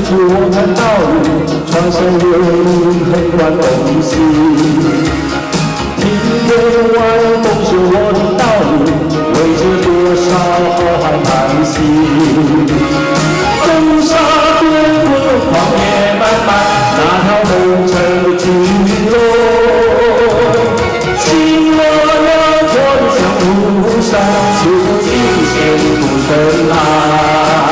处我看到你，穿上流很短东西。庭院外风是我的道路，为着多少浩瀚叹息。风沙滚滚，狂野漫漫，那条梦城的巨龙，紧握了我的江湖上，诉不尽千古深爱。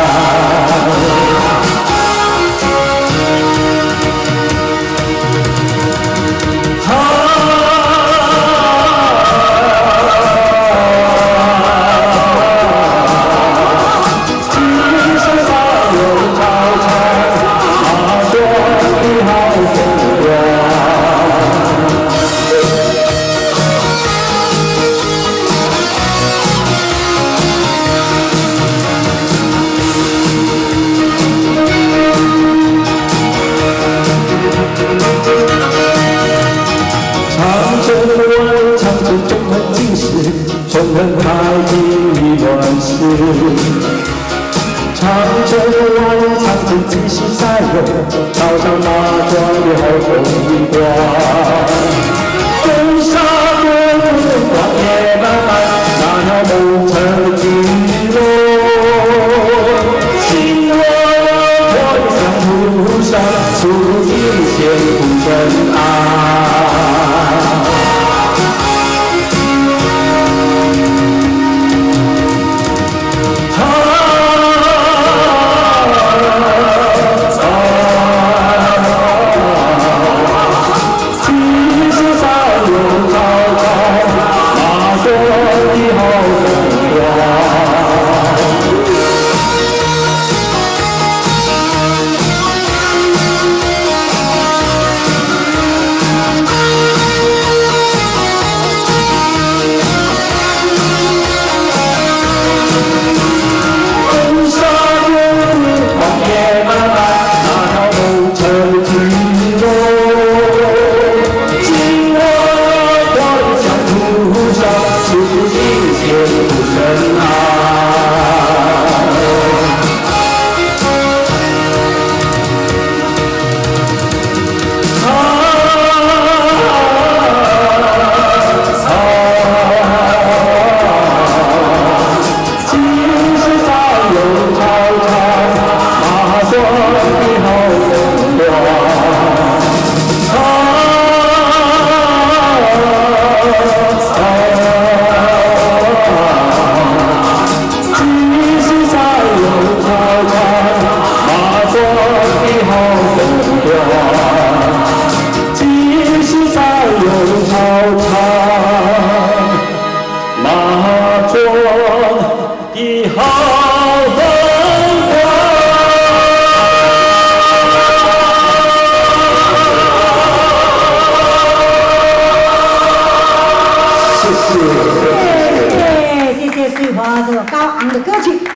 纵横太平与乱世，长城外，长城继续在游，朝向那庄的好风光。风沙滚滚，狂野漫漫，那条梦城的巨龙，紧握我的江湖上，诉尽千古真爱。 马庄的好。